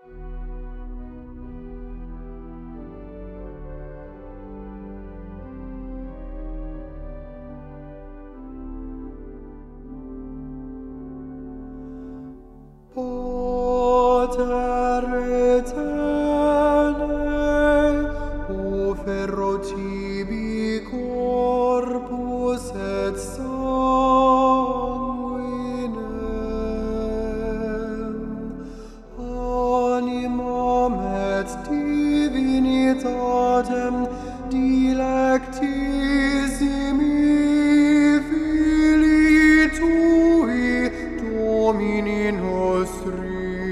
Pater Æterne, ofero tibi corpus et sanguinem, animam et divinitatem dilectissimi Filii Tui, Domini nostri.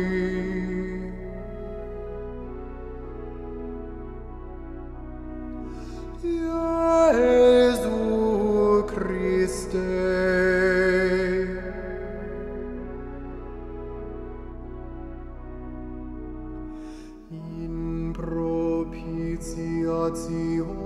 Iesu Christe, in propitiatione